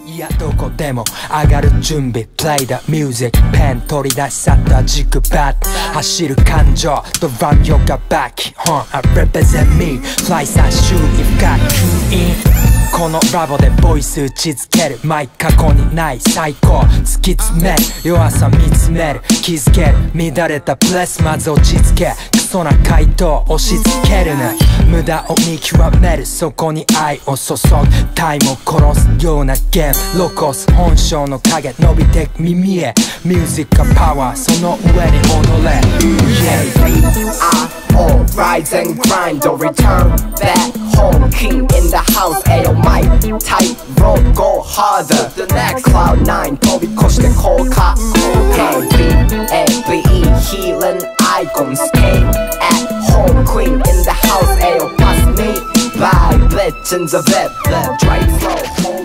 いやどこでも上がる準備 Play the music ペン取り出し去った軸バッ走る感情 Run yoga back I represent me Fly 3周 If got key in このラボでボイス打ちつけるマイ過去にない最高突き詰める弱さ見つめる気づける乱れたプレスまず落ち着けクソな回答押し付けるな無駄を見極めるそこに愛を注ぐタイムを殺すようなゲームロコス本性の影伸びてく耳へミュージックがパワーその上に踊れ All rise and grind or return back home King in the house Ayo my tight rope go harder The next cloud nine 飛び越して降下 ABE healing icons Came at home Queen in the house Ayo pass me by Legends of it Drive slow